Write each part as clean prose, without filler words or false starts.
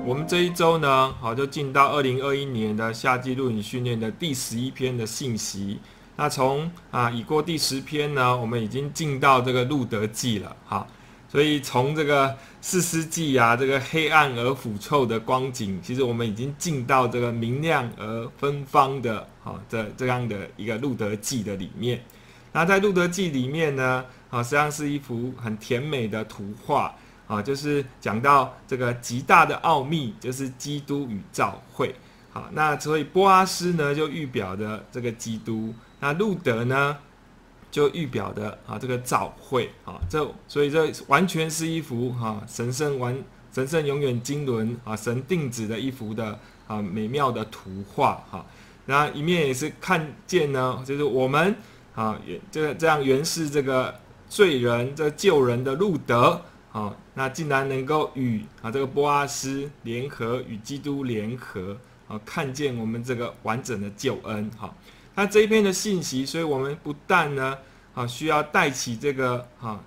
我们这一周呢，就进到2021年的夏季录影训练的第11篇的信息。那从已过第10篇呢，我们已经进到这个路德记了，所以从这个士师记这个黑暗而腐臭的光景，其实我们已经进到这个明亮而芬芳的这样的一个路德记的里面。那在路德记里面呢，实际上是一幅很甜美的图画。就是讲到这个极大的奥秘，就是基督与教会。那所以波阿斯呢就预表的这个基督，那路德呢就预表的这个教会。所以这完全是一幅神圣永远经纶神定旨的一幅的美妙的图画。那一面也是看见呢，就是我们这样原是这个罪人、这个救人的路德。那竟然能够与这个波阿斯联合，与基督联合，看见我们这个完整的救恩。那这一篇的信息，所以我们不但呢需要带起这个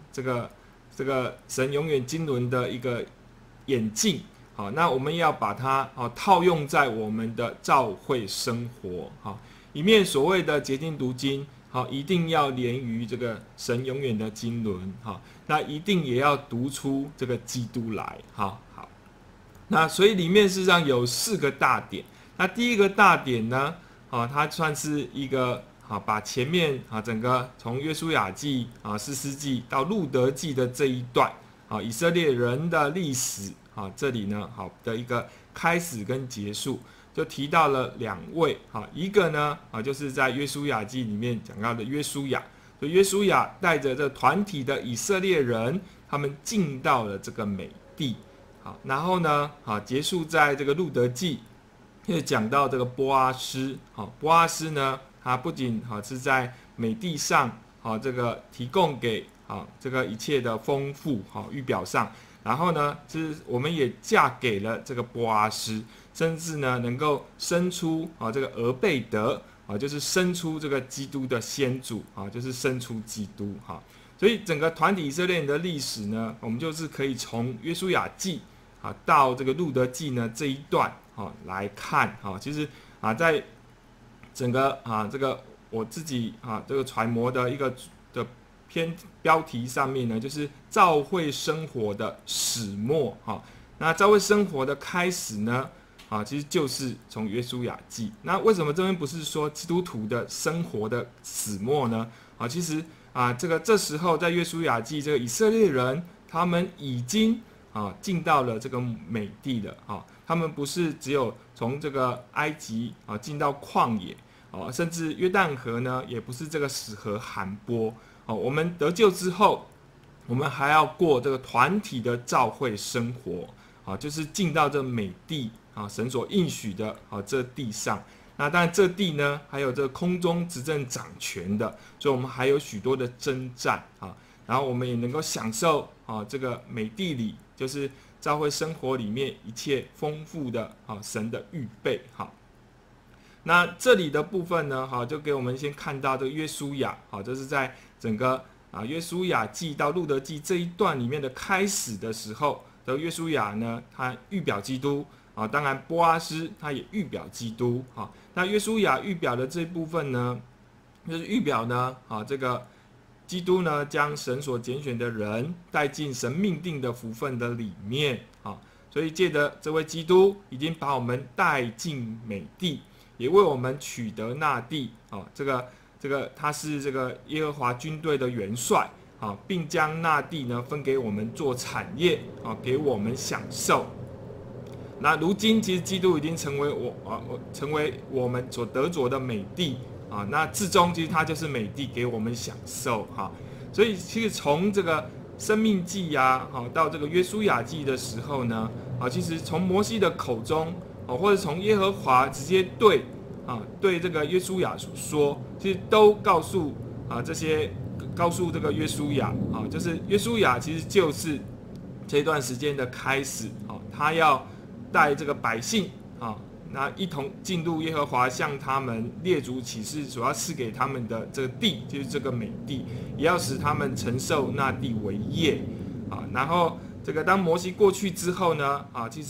神永远经纶的一个眼镜，那我们要把它套用在我们的教会生活。一面所谓的洁净读经，一定要连于这个神永远的经纶，那一定也要读出这个基督来。那所以里面事实上有4个大点。那第一个大点呢，它算是一个把前面整个从约书亚记士师记到路德记的这一段以色列人的历史这里呢的一个开始跟结束。就提到了2位，一个呢就是在约书亚记里面讲到的约书亚，所以约书亚带着这团体的以色列人，他们进到了这个美地。然后呢结束在这个路德记，又讲到这个波阿斯。波阿斯呢，他不仅是在美地上这个提供给这个一切的丰富预表上，然后呢就是我们也嫁给了这个波阿斯。甚至呢，能够生出这个俄贝德就是生出这个基督的先祖就是生出基督所以整个团体以色列人的历史呢，我们就是可以从约书亚记到这个路德记呢这一段来看其实在整个这个我自己这个揣摩的一个的篇标题上面呢，就是教会生活的始末那教会生活的开始呢？其实就是从约书亚记。那为什么这边不是说基督徒的生活的始末呢？其实这时候在约书亚记，这个以色列人他们已经进到了这个美地了他们不是只有从这个埃及进到旷野甚至约旦河呢，也不是这个死河寒波我们得救之后，我们还要过这个团体的教会生活就是进到这美地神所应许的这地上。那当然这地呢还有这空中执政掌权的，所以我们还有许多的征战然后我们也能够享受这个美地里，就是教会生活里面一切丰富的神的预备那这里的部分呢就给我们先看到这个约书亚这是在整个约书亚记到路德记这一段里面的开始的时候的约书亚呢，他预表基督当然波阿斯他也预表基督那约书亚预表的这部分呢，就是预表呢这个基督呢将神所拣选的人带进神命定的福分的里面所以借着这位基督已经把我们带进美地，也为我们取得那地这个他是这个耶和华军队的元帅并将那地呢分给我们做产业给我们享受。那如今其实基督已经成为我们所得着的美地那至终其实它就是美地给我们享受所以其实从这个生命记到这个约书亚记的时候呢其实从摩西的口中或者从耶和华直接对这个约书亚所说，其实都告诉这个约书亚就是约书亚其实就是这段时间的开始他要带这个百姓那一同进入耶和华向他们列祖起誓所要赐给他们的这个地，就是这个美地，也要使他们承受那地为业然后这个当摩西过去之后呢其实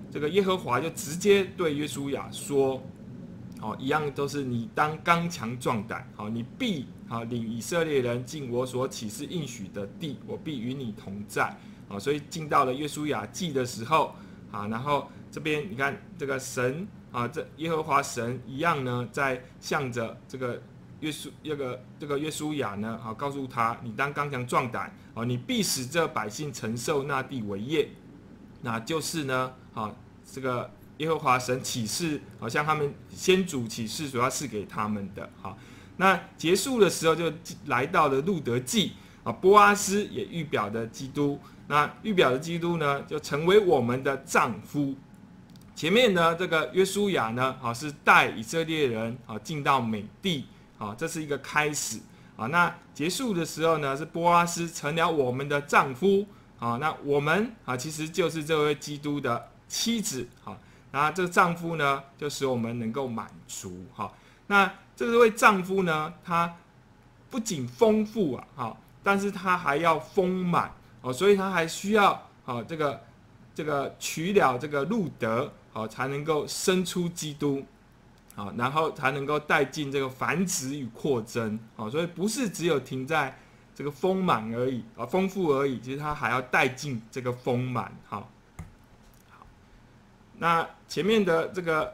这个耶和华就直接对约书亚说，好，一样都是你当刚强壮胆，好，你必领以色列人进我所启示应许的地，我必与你同在。好，所以进到了约书亚记的时候，然后这边你看这个神这耶和华神一样呢，在向着这个约书亚呢，告诉他，你当刚强壮胆，你必使这百姓承受那地为业，那就是呢，这个耶和华神启示，好像他们先祖启示所要赐给他们的。好，那结束的时候就来到了路德记，波阿斯也预表的基督，那预表的基督呢，就成为我们的丈夫。前面呢，这个约书亚呢，是带以色列人进到美地，这是一个开始。那结束的时候呢，是波阿斯成了我们的丈夫。那我们其实就是这位基督的妻子。那这个丈夫呢，就使我们能够满足。那这位丈夫呢，他不仅丰富但是他还要丰满。所以他还需要这个娶了这个路德，才能够生出基督，然后才能够带进这个繁殖与扩增。所以不是只有停在这个丰满而已，丰富而已，其实他还要带进这个丰满。好，那前面的这个，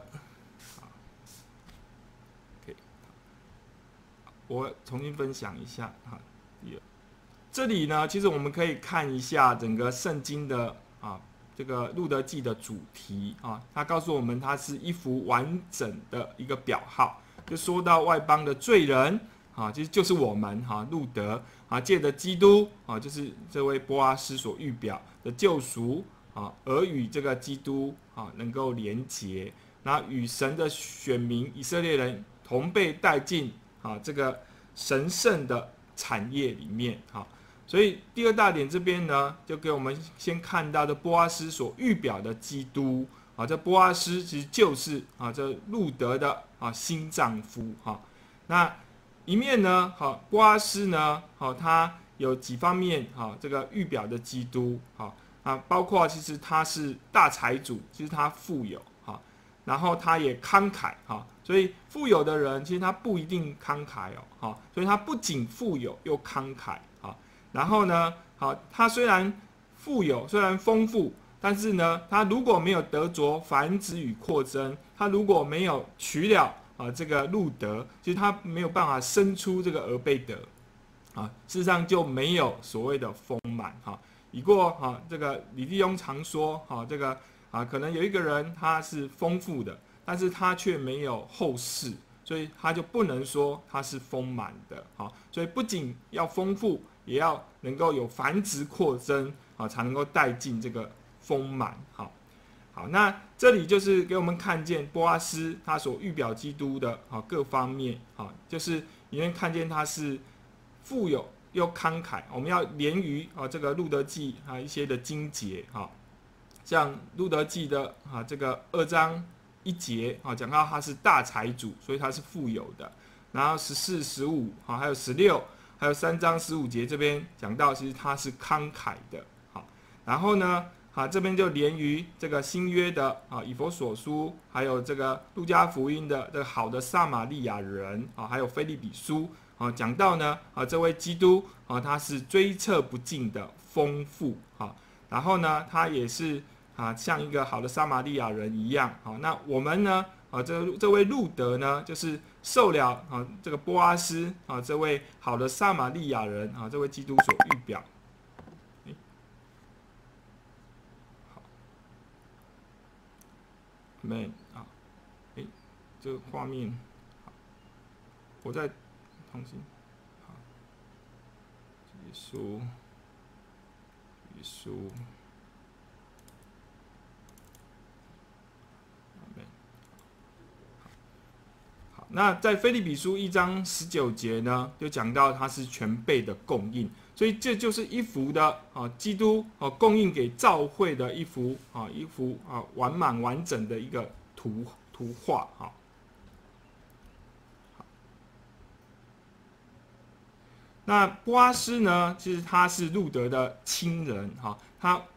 我重新分享一下。这里呢，其实我们可以看一下整个圣经的这个路德记的主题它告诉我们，它是一幅完整的一个表号，就说到外邦的罪人其实就是我们路德借着基督就是这位波阿斯所预表的救赎而与这个基督能够连结，然后与神的选民以色列人同被带进这个神圣的产业里面。所以第二大点这边呢，就给我们先看到的波阿斯所预表的基督这波阿斯其实就是这路德的新丈夫那一面呢，波阿斯呢，他有几方面这个预表的基督包括其实他是大财主，其实他富有然后他也慷慨所以富有的人其实他不一定慷慨所以他不仅富有又慷慨然后呢，他虽然富有，虽然丰富，但是呢，他如果没有得着繁殖与扩增，他如果没有娶了这个路德，其实他没有办法生出这个俄贝德事实上就没有所谓的丰满以过这个李弟兄常说这个可能有一个人他是丰富的，但是他却没有后世，所以他就不能说他是丰满的所以不仅要丰富，也要能够有繁殖扩增才能够带进这个丰满。好，那这里就是给我们看见波阿斯他所预表基督的各方面就是里面看见他是富有又慷慨。我们要连于这个路德记一些的经节像路德记的这个2章1节讲到他是大财主，所以他是富有的。然后14、15还有16。还有3章15节这边讲到，其实他是慷慨的。然后呢，这边就连于这个新约的以弗所书，还有这个路加福音的这个好的撒玛利亚人还有腓立比书讲到呢这位基督他是追测不尽的丰富然后呢，他也是像一个好的撒玛利亚人一样那我们呢这位路德呢，就是受了这个波阿斯这位好的撒玛利亚人这位基督所预表。好 ，Amen 这个画面，我再重新耶稣。那在腓立比书1章19节呢，就讲到它是全备的供应，所以这就是一幅的基督供应给教会的一幅完满完整的一个图画那波阿斯呢，其实他是路德的亲人他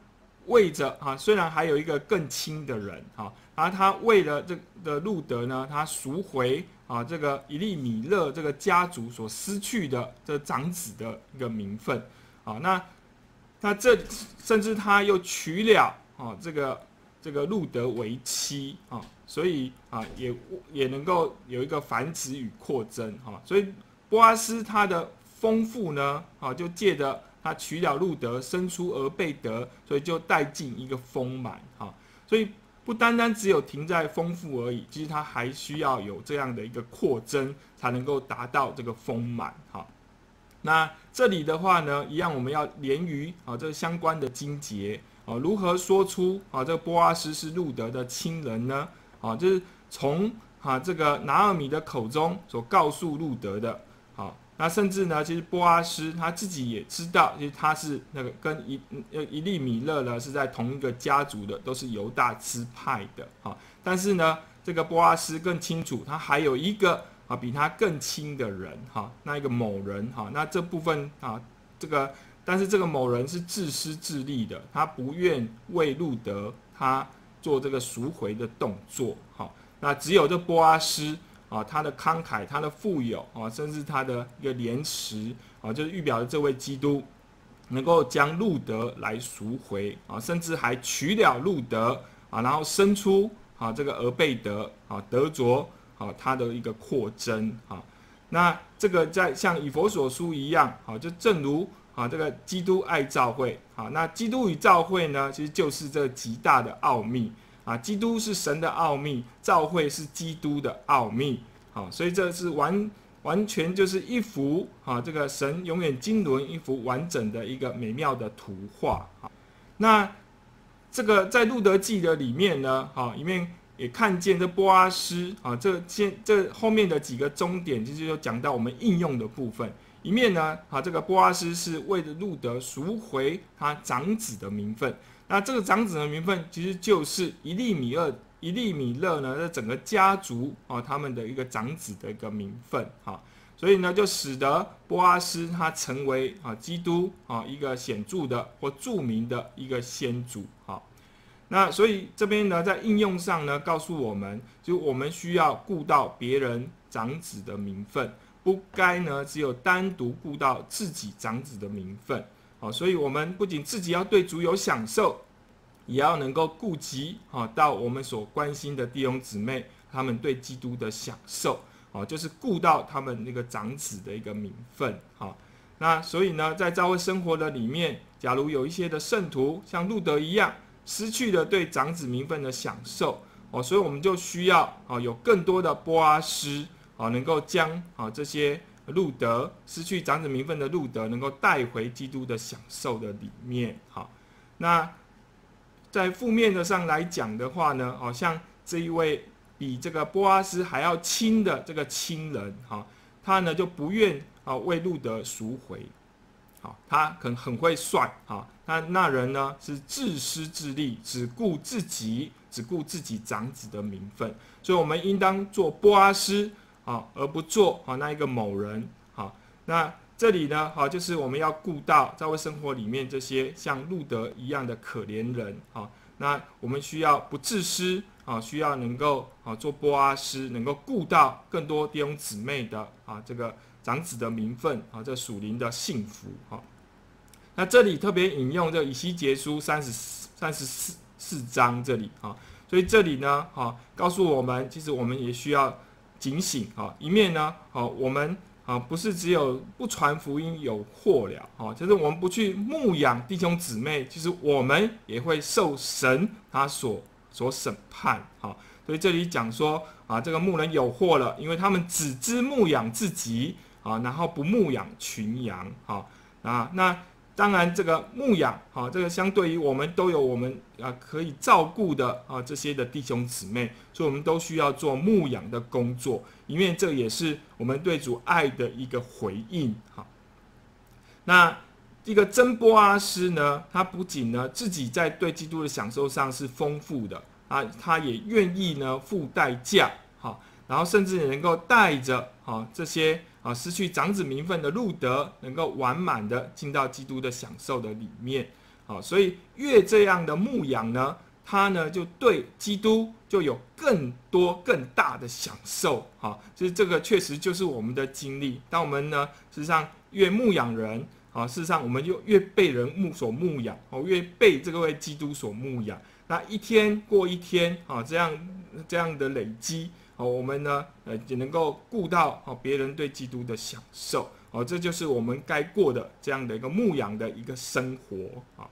为着虽然还有一个更亲的人然后他为了这个路德呢，他赎回这个以利米勒这个家族所失去的这长子的一个名分那这甚至他又娶了这个路德为妻所以也能够有一个繁殖与扩增所以波阿斯他的丰富呢就借着他娶了路德，生出俄贝德，所以就带进一个丰满所以不单单只有停在丰富而已，其实它还需要有这样的一个扩增，才能够达到这个丰满那这里的话呢，一样我们要连于这相关的经节如何说出这个波阿斯是路德的亲人呢？就是从这个拿俄米的口中所告诉路德的那甚至呢，其实波阿斯他自己也知道，其实他是那个跟以利米勒呢是在同一个家族的，都是犹大支派的但是呢，这个波阿斯更清楚，他还有一个比他更亲的人那一个某人那这部分但是这个某人是自私自利的，他不愿为路德他做这个赎回的动作那只有这波阿斯他的慷慨，他的富有甚至他的一个廉耻就是预表的这位基督能够将路德来赎回甚至还娶了路德然后生出这个俄贝德得着他的一个扩增那这个在像以弗所书一样就正如这个基督爱教会那基督与教会呢，其实就是这个极大的奥秘基督是神的奥秘，教会是基督的奥秘所以这是完全就是一幅这个神永远经纶一幅完整的一个美妙的图画那这个在路德记的里面呢里面也看见这波阿斯这后面的几个终点其实就讲到我们应用的部分一面呢这个波阿斯是为了路德赎回他长子的名分，那这个长子的名分其实就是以利米勒呢这整个家族他们的一个长子的一个名分所以呢就使得波阿斯他成为基督一个显著的或著名的一个先祖那所以这边呢在应用上呢告诉我们，就我们需要顾到别人长子的名分，不该呢只有单独顾到自己长子的名分所以我们不仅自己要对主有享受，也要能够顾及到我们所关心的弟兄姊妹他们对基督的享受就是顾到他们那个长子的一个名分那所以呢在教会生活的里面，假如有一些的圣徒像路德一样失去了对长子名分的享受所以我们就需要有更多的波阿斯能够将这些路德失去长子名分的路德能够带回基督的享受的里面那在负面的上来讲的话呢像这一位比这个波阿斯还要亲的这个亲人他呢就不愿为路德赎回他可能很会算那人呢是自私自利，只顾自己长子的名分，所以我们应当做波阿斯而不做那一个某人那这里呢就是我们要顾到在教会生活里面这些像路德一样的可怜人那我们需要不自私需要能够做波阿斯，能够顾到更多弟兄姊妹的这个长子的名分这属灵的幸福那这里特别引用这以西结书34章这里所以这里呢告诉我们，其实我们也需要警醒一面呢我们不是只有不传福音有祸了就是我们不去牧养弟兄姊妹，其实我们也会受神他所审判所以这里讲说这个牧人有祸了，因为他们只知牧养自己然后不牧养群羊那当然这个牧养这个相对于我们都有我们可以照顾的这些的弟兄姊妹，所以我们都需要做牧养的工作，因为这也是我们对主爱的一个回应那一个真波阿斯呢，他不仅呢自己在对基督的享受上是丰富的他也愿意呢付代价然后甚至也能够带着这些失去长子名分的路德能够完满的进到基督的享受的里面好，所以越这样的牧养呢，他呢就对基督就有更多更大的享受。好，所以这个确实就是我们的经历。当我们呢，事实上越牧养人，啊，事实上我们就越被人所牧养，哦，越被这位基督所牧养。那一天过一天，啊，这样的累积，哦，我们呢，也能够顾到别人对基督的享受，哦，这就是我们该过的这样的一个牧养的一个生活，啊。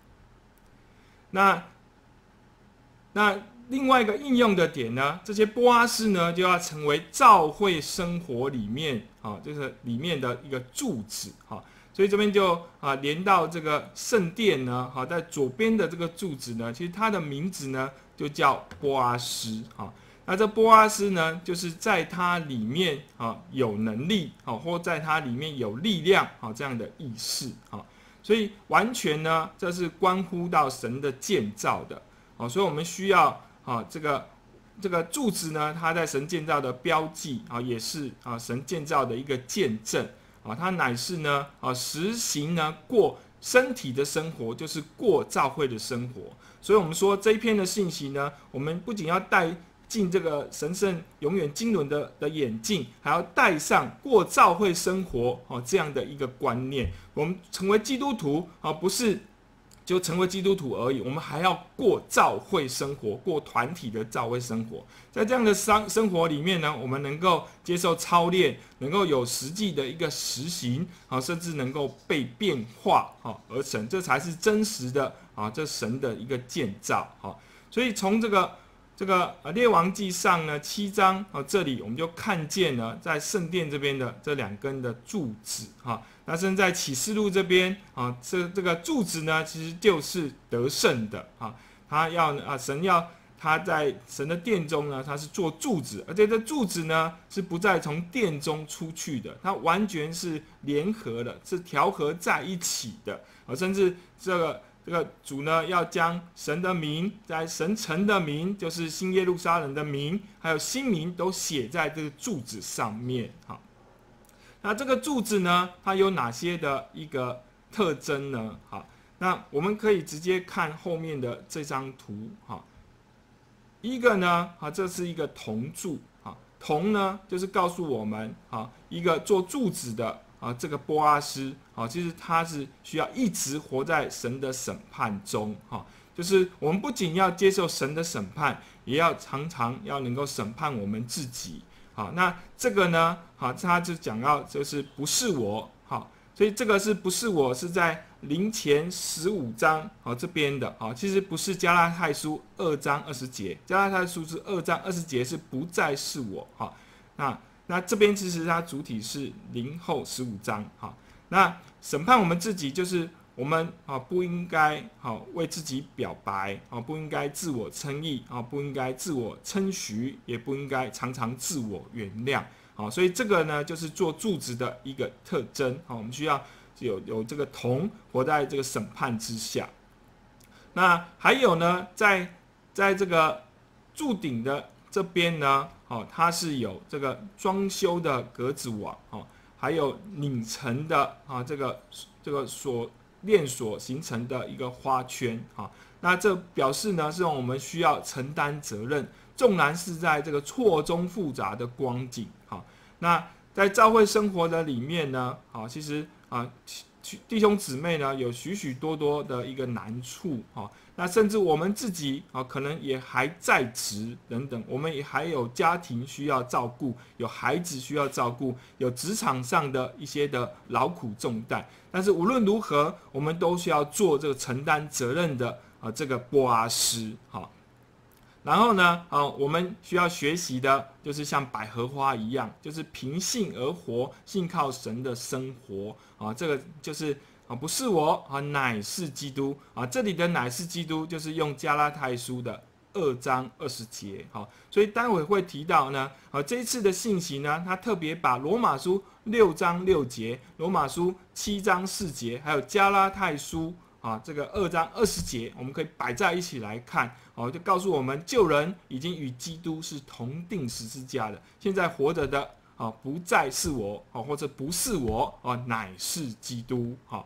那另外一个应用的点呢，这些波阿斯呢就要成为教会生活里面就是里面的一个柱子，所以这边就连到这个圣殿呢，在左边的这个柱子呢，其实它的名字呢就叫波阿斯，那这波阿斯呢，就是在它里面有能力，或在它里面有力量，这样的意思，所以完全呢，这是关乎到神的建造的，所以我们需要这个柱子呢，它在神建造的标记，也是神建造的一个见证，它乃是呢实行呢过身体的生活，就是过教会的生活。所以我们说这一篇的信息呢，我们不仅要带进这个神圣永远经纶的眼镜，还要带上过教会生活这样的一个观念。我们成为基督徒不是就成为基督徒而已，我们还要过教会生活，过团体的教会生活。在这样的生活里面呢，我们能够接受操练，能够有实际的一个实行，甚至能够被变化而成，这才是真实的这神的一个建造。所以从这个列王记上呢7章这里我们就看见了在圣殿这边的这2根的柱子，那甚至在启示录这边这个柱子呢，其实就是得胜的，他要神要他在神的殿中呢，他是做柱子，而且这柱子呢是不再从殿中出去的，它完全是联合的，是调和在一起的，甚至这个主呢，要将神的名，在神城的名，就是新耶路撒冷的名，还有新名，都写在这个柱子上面。那这个柱子呢，它有哪些的一个特征呢？那我们可以直接看后面的这张图。一个呢，这是一个铜柱，铜呢就是告诉我们，一个做柱子的这个波阿斯，其实他是需要一直活在神的审判中，就是我们不仅要接受神的审判，也要常常要能够审判我们自己。那这个呢，他就讲到就是不是我，所以这个是不是我是在林前15章这边的，其实不是加拉太书2章20节，加拉太书是2章20节是不再是我，那这边其实它主体是林后15章，那审判我们自己就是我们不应该为自己表白，不应该自我称义，不应该自我称许，也不应该常常自我原谅。所以这个呢就是做柱子的一个特征。我们需要有这个铜活在这个审判之下。那还有呢，在这个柱顶的这边呢，它是有这个装修的格子网，还有拧成的这个链锁形成的一个花圈，那这表示呢是我们需要承担责任，纵然是在这个错综复杂的光景。那在教会生活的里面呢，其实弟兄姊妹呢有许许多多的一个难处，那甚至我们自己可能也还在职等等，我们也还有家庭需要照顾，有孩子需要照顾，有职场上的一些的劳苦重担，但是无论如何，我们都需要做这个承担责任的这个波阿斯。然后呢，我们需要学习的就是像百合花一样，就是凭信而活，信靠神的生活。这个就是不是我乃是基督。这里的乃是基督，就是用加拉太书的2章20节。所以待会会提到呢，这一次的信息呢，他特别把罗马书6章6节、罗马书7章4节，还有加拉太书这个2章20节，我们可以摆在一起来看，就告诉我们旧人已经与基督是同定十字架的，现在活着的不再是我，或者不是我，乃是基督。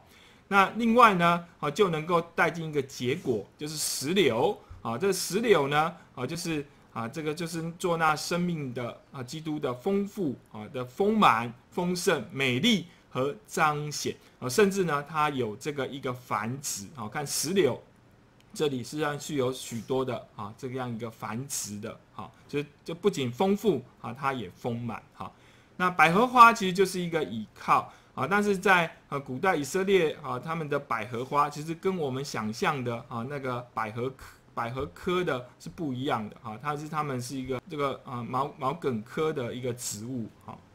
那另外呢，就能够带进一个结果，就是石榴啊。这个石榴呢，就是这个就是做那生命的基督的丰富的丰满、丰盛、美丽和彰显甚至呢，它有这个一个繁殖看石榴。这里实际上是有许多的这样一个繁殖的就不仅丰富它也丰满那百合花其实就是一个倚靠但是在古代以色列他们的百合花其实跟我们想象的那个百合科的是不一样的他们是一个这个毛茛科的一个植物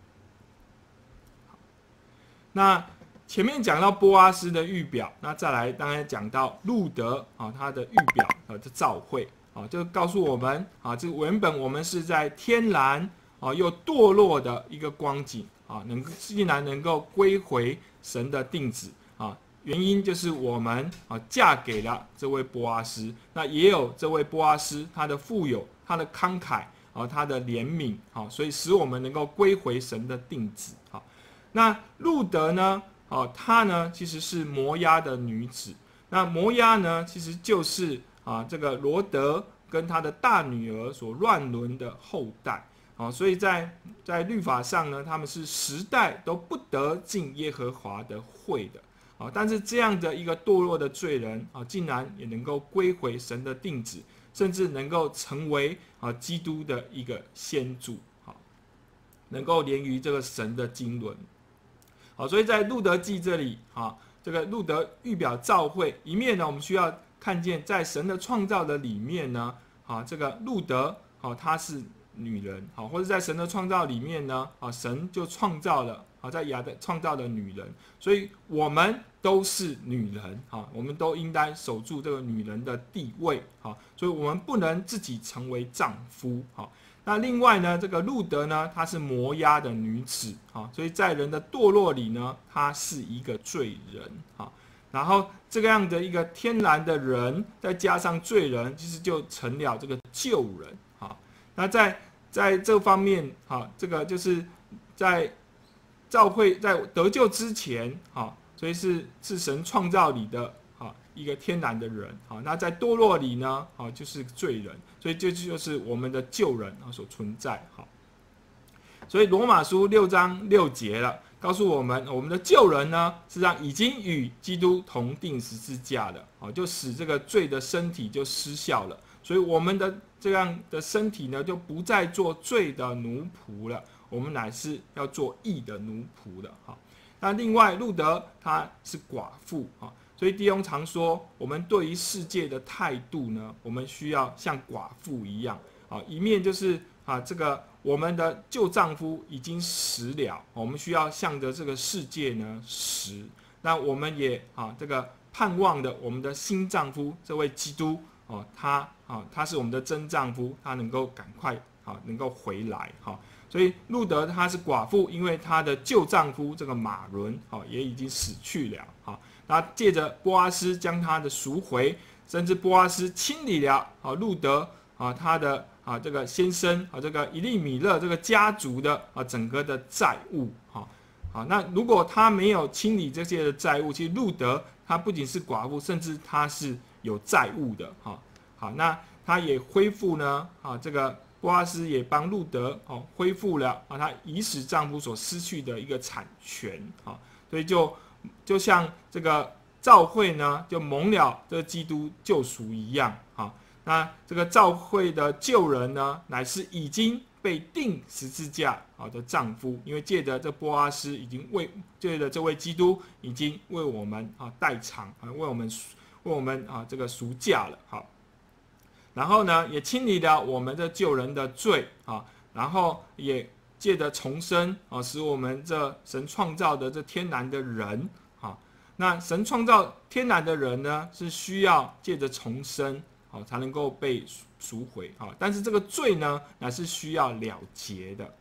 那前面讲到波阿斯的预表，那再来当然讲到路德他的预表的召会就告诉我们这原本我们是在天然又堕落的一个光景竟然能够归回神的定旨原因就是我们嫁给了这位波阿斯，那也有这位波阿斯他的富有、他的慷慨他的怜悯所以使我们能够归回神的定旨那路德呢？她呢其实是摩押的女子。那摩押呢，其实就是这个罗德跟他的大女儿所乱伦的后代所以在律法上呢，他们是10代都不得进耶和华的会的但是这样的一个堕落的罪人竟然也能够归回神的定旨，甚至能够成为基督的一个先祖能够连于这个神的经纶。所以在路德记这里这个路德预表召会一面呢，我们需要看见在神的创造的里面呢这个路德她是女人或者在神的创造里面呢神就创造了在亚当创造的女人，所以我们都是女人我们都应该守住这个女人的地位所以我们不能自己成为丈夫那另外呢，这个路德呢，她是摩押的女子所以在人的堕落里呢，她是一个罪人然后这个样的一个天然的人，再加上罪人，其实就成了这个救人那在这方面这个就是在教会在得救之前所以是神创造里的一个天然的人那在堕落里呢就是罪人，所以这就是我们的救人所存在所以罗马书6章6节了，告诉我们我们的救人呢，实际上已经与基督同定十字架了就使这个罪的身体就失效了，所以我们的这样的身体呢，就不再做罪的奴仆了，我们乃是要做义的奴仆的那另外路德她是寡妇所以弟兄常说，我们对于世界的态度呢，我们需要像寡妇一样一面就是这个我们的旧丈夫已经死了，我们需要向着这个世界呢死。那我们也这个盼望的我们的新丈夫这位基督他是我们的真丈夫，他能够赶快能够回来所以路德她是寡妇，因为她的旧丈夫这个马伦也已经死去了那借着波阿斯将他的赎回，甚至波阿斯清理了路德他的这个先生这个以利米勒这个家族的整个的债务那如果他没有清理这些的债务，其实路德他不仅是寡妇，甚至他是有债务的那他也恢复呢这个波阿斯也帮路德恢复了他已死丈夫所失去的一个产权所以就像这个教会呢，就蒙了这个基督救赎一样那这个教会的救人呢，乃是已经被钉十字架的丈夫，因为借着这波阿斯已经借着这位基督已经为我们代偿为我们这个赎价了然后呢，也清理了我们这救人的罪然后也借着重生使我们这神创造的这天然的人那神创造天然的人呢，是需要借着重生才能够被赎回但是这个罪呢，乃是需要了结的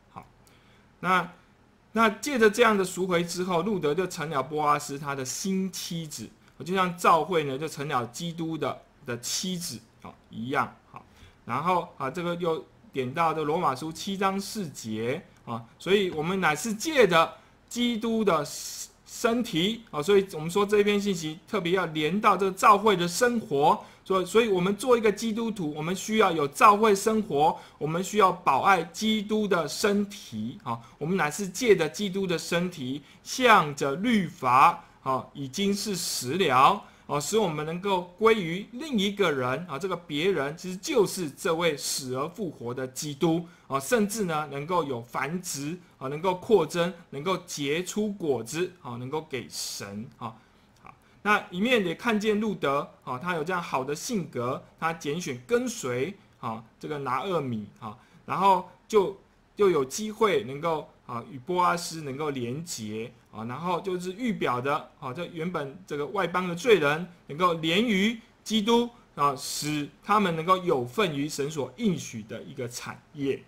那借着这样的赎回之后，路德就成了波阿斯他的新妻子就像教会呢就成了基督的妻子一样然后这个又点到这罗马书7章4节所以我们乃是借着基督的身体啊，所以我们说这篇信息特别要连到这个教会的生活，所以我们做一个基督徒，我们需要有教会生活，我们需要保爱基督的身体啊，我们乃是借着基督的身体，向着律法啊，已经是死了。使我们能够归于另一个人啊，这个别人其实就是这位死而复活的基督啊，甚至呢能够有繁殖啊，能够扩增，能够结出果子啊，能够给神啊。好，那一面也看见路德啊，他有这样好的性格，他拣选跟随啊这个拿俄米啊，然后就有机会能够与波阿斯能够连结啊，然后就是预表的这原本这个外邦的罪人能够连于基督啊，使他们能够有份于神所应许的一个产业。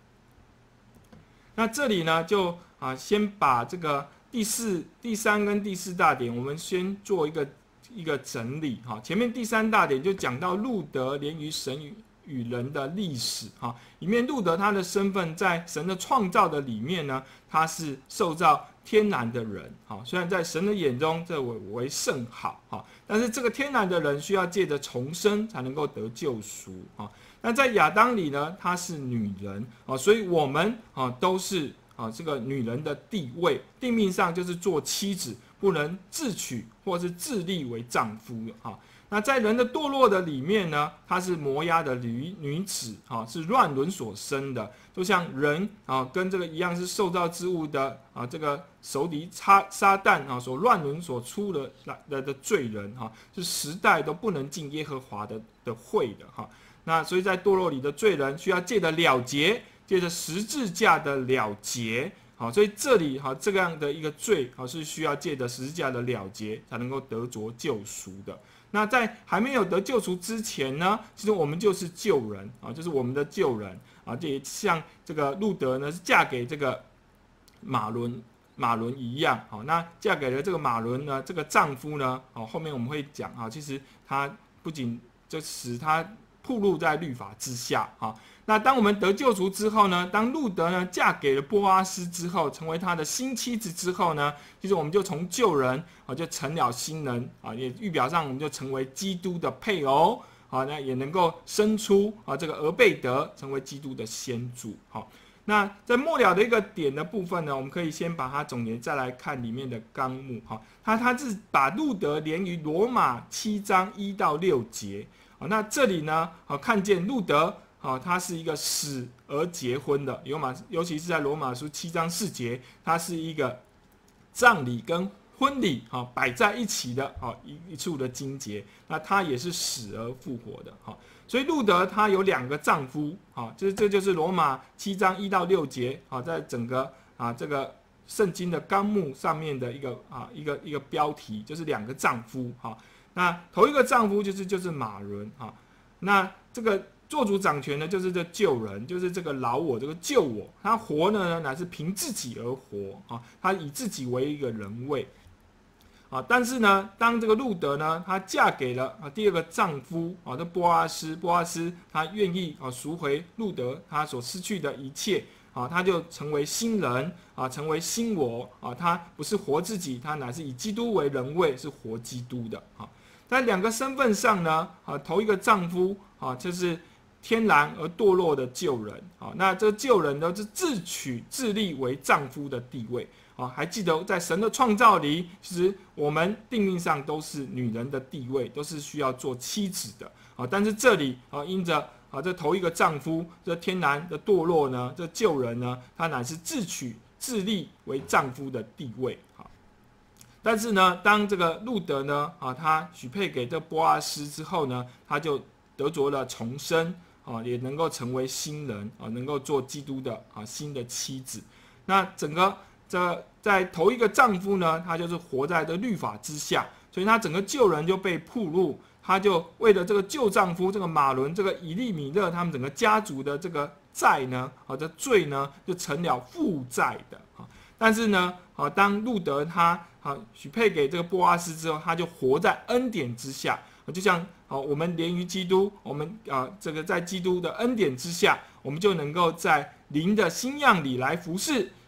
那这里呢，就先把这个第三跟第四大点，我们先做一个整理哈。前面第三大点就讲到路德连于神与人的历史哈，里面路德他的身份在神的创造的里面呢，他是受造天然的人哈，虽然在神的眼中这为甚好哈，但是这个天然的人需要借着重生才能够得救赎啊。那在亚当里呢，她是女人啊，所以我们都是这个女人的地位，定命上就是做妻子，不能自取或是自立为丈夫啊。那在人的堕落的里面呢，她是摩押的女子啊，是乱伦所生的，就像人跟这个一样是受造之物的这个仇敌撒旦所乱伦所出的罪人是时代都不能进耶和华的会的哈。那所以在堕落里的罪人需要借着了结，借着十字架的了结。好，所以这里这样的一个罪是需要借着十字架的了结才能够得着救赎的。那在还没有得救赎之前呢，其实我们就是旧人就是我们的旧人这也像这个路德呢是嫁给这个马伦一样那嫁给了这个马伦呢，这个丈夫呢后面我们会讲其实他不仅就使他暴露在律法之下那当我们得救赎之后呢，当路德呢嫁给了波阿斯之后，成为他的新妻子之后呢，其实我们就从旧人就成了新人也预表上我们就成为基督的配偶那也能够生出这个俄贝德成为基督的先祖那在末了的一个点的部分呢，我们可以先把它总结，再来看里面的纲目他是把路德连于罗马7章1到6节那这里呢看见路德他是一个死而结婚的，尤其是在罗马书7章4节，他是一个葬礼跟婚礼摆在一起的一处的经节，那他也是死而复活的所以路德他有2个丈夫这就是罗马7章1到6节在整个这个圣经的纲目上面的一个标题，就是2个丈夫那头一个丈夫就是马伦那这个做主掌权的就是这旧人，就是这个老我，这个旧我，他活呢乃是凭自己而活他以自己为一个人位但是呢，当这个路德呢，她嫁给了第2个丈夫这波阿斯他愿意赎回路德他所失去的一切他就成为新人成为新我他不是活自己，他乃是以基督为人位，是活基督的在2个身份上呢头一个丈夫就是天然而堕落的旧人那这个旧人呢是自取自立为丈夫的地位还记得在神的创造里，其实我们定命上都是女人的地位，都是需要做妻子的但是这里因着这头一个丈夫这天然的堕落呢，这旧人呢，他乃是自取自立为丈夫的地位但是呢，当这个路德呢他许配给这波阿斯之后呢，他就得着了重生也能够成为新人能够做基督的新的妻子。那整个在头一个丈夫呢，他就是活在这律法之下，所以他整个旧人就被暴露，他就为了这个旧丈夫这个马伦这个以利米勒他们整个家族的这个债呢这罪呢就成了负债的但是呢当路德他许配给这个波阿斯之后，他就活在恩典之下，就像我们连于基督，我们这个在基督的恩典之下，我们就能够在灵的新样里来服侍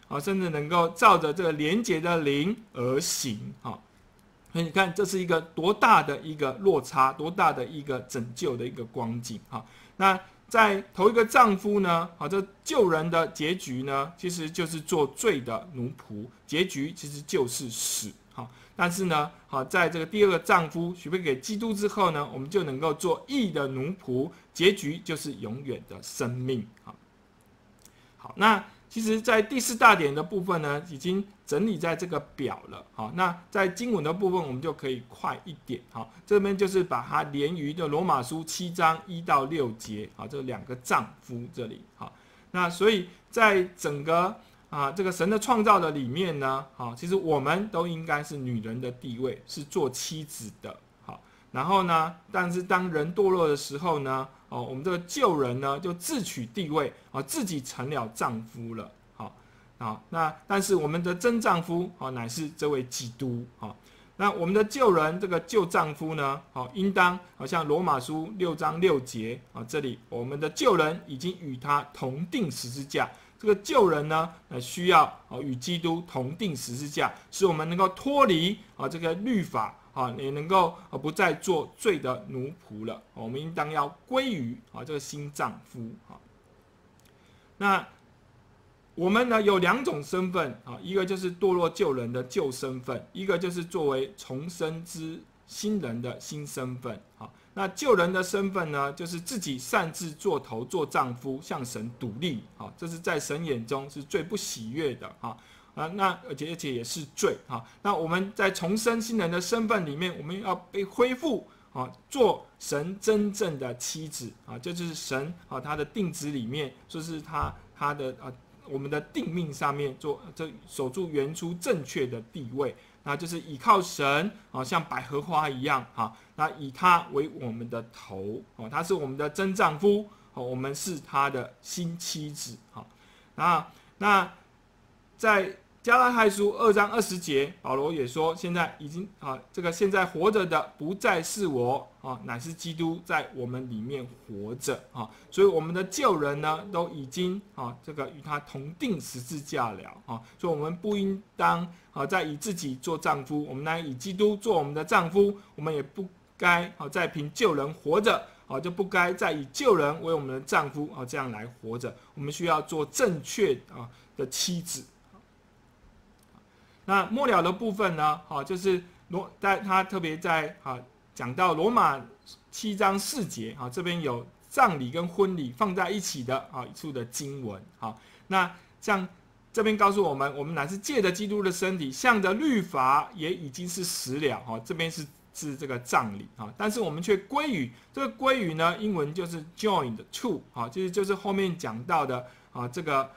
甚至能够照着这个连结的灵而行所以你看，这是一个多大的一个落差，多大的一个拯救的一个光景那在头一个丈夫呢，这救人的结局呢，其实就是做罪的奴仆，结局其实就是死但是呢，在这个第二个丈夫许配给基督之后呢，我们就能够做义的奴仆，结局就是永远的生命好，那其实在第4大点的部分呢，已经整理在这个表了那在经文的部分我们就可以快一点这边就是把它连于的罗马书7章1到6节这2个丈夫这里那所以在整个这个神的创造的里面呢其实我们都应该是女人的地位，是做妻子的然后呢，但是当人堕落的时候呢我们这个旧人呢就自取地位自己成了丈夫了那但是我们的真丈夫乃是这位基督那我们的旧人这个旧丈夫呢应当像罗马书6章6节这里我们的旧人已经与他同定十字架，这个旧人呢需要与基督同定十字架，使我们能够脱离这个律法也能够不再做罪的奴仆了我们应当要归于这个新丈夫那我们呢有2种身份一个就是堕落旧人的旧身份，一个就是作为重生之新人的新身份那旧人的身份呢，就是自己擅自做头做丈夫，向神独立这是在神眼中是最不喜悦的那而且也是罪那我们在重生新人的身份里面，我们要被恢复做神真正的妻子这就是神他的定旨里面，就是他的我们的定命上面守住原初正确的地位，那就是倚靠神像百合花一样那以他为我们的头他是我们的真丈夫我们是他的新妻子那在加拉太书2章20节，保罗也说，现在已经这个现在活着的不再是我乃是基督在我们里面活着所以我们的旧人呢，都已经这个与他同定十字架了所以我们不应当再以自己做丈夫，我们乃以基督做我们的丈夫，我们也不该再凭旧人活着就不该再以旧人为我们的丈夫这样来活着，我们需要做正确的妻子。那末了的部分呢就是他特别在讲到罗马7章4节这边有葬礼跟婚礼放在一起的一处的经文那像这边告诉我们，我们乃是借着基督的身体，向着律法也已经是死了这边是这个葬礼但是我们却归于这个归于呢，英文就是 joined to 就是后面讲到的这个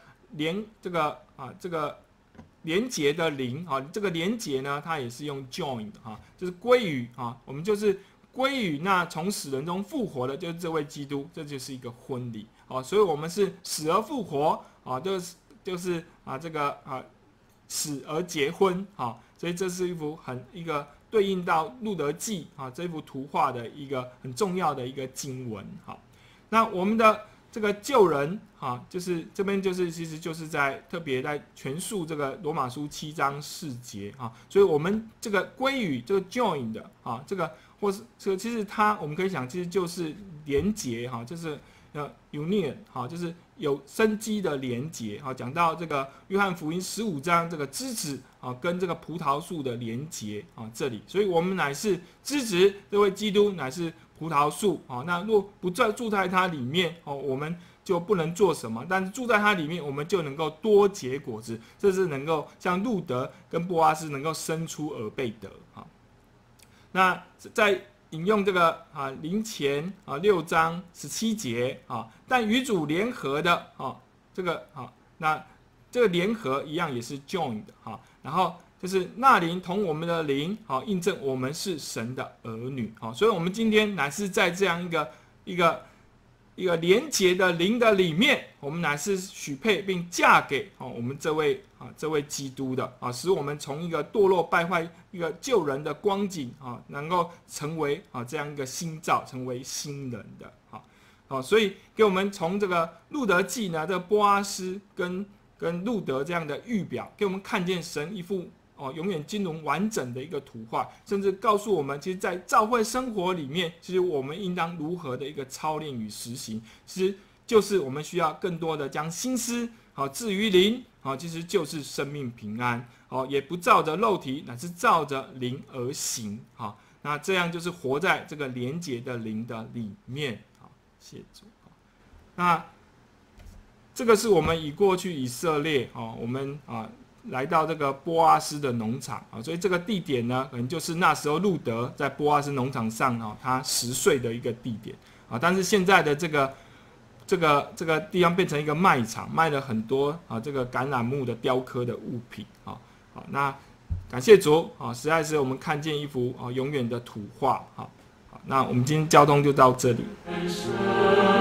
连结的灵这个连结呢，它也是用 join 就是归于我们就是归于那从死人中复活的，就是这位基督，这就是一个婚礼所以我们是死而复活就是这个死而结婚所以这是一个对应到路德记这幅图画的一个很重要的一个经文那我们的这个救人就是这边就是其实就是特别在诠述这个罗马书7章4节所以我们这个归于这个 join 的这个或是这个其实我们可以想其实就是连结就是union 就是有生机的连结讲到这个约翰福音15章这个枝子跟这个葡萄树的连结这里，所以我们乃是枝子，这位基督乃是葡萄树那若不再住在它里面我们就不能做什么，但是住在它里面我们就能够多结果子，这是能够像路德跟波阿斯能够生出而被得那在引用这个林前6章17节但与主联合的这个那这个联合一样也是 joined 然后就是那灵同我们的灵印证我们是神的儿女所以我们今天乃是在这样一个连结的灵的里面，我们乃是许配并嫁给我们这位基督的使我们从一个堕落败坏一个旧人的光景能够成为这样一个新造，成为新人的所以给我们从这个路德记呢，这个波阿斯跟跟路德这样的预表，给我们看见神一幅永远经纶完整的一个图画，甚至告诉我们，其实，在教会生活里面，其实我们应当如何的一个操练与实行，其实就是我们需要更多的将心思置于灵，其实就是生命平安，也不照着肉体，乃是照着灵而行，那这样就是活在这个连结的灵的里面，谢主。那这个是我们已过去以色列，我们来到这个波阿斯的农场，所以这个地点呢，可能就是那时候路德在波阿斯农场上他10岁的一个地点，但是现在的这个地方变成一个卖场，卖了很多这个橄榄木的雕刻的物品，那感谢主，实在是我们看见一幅永远的图画，那我们今天交通就到这里。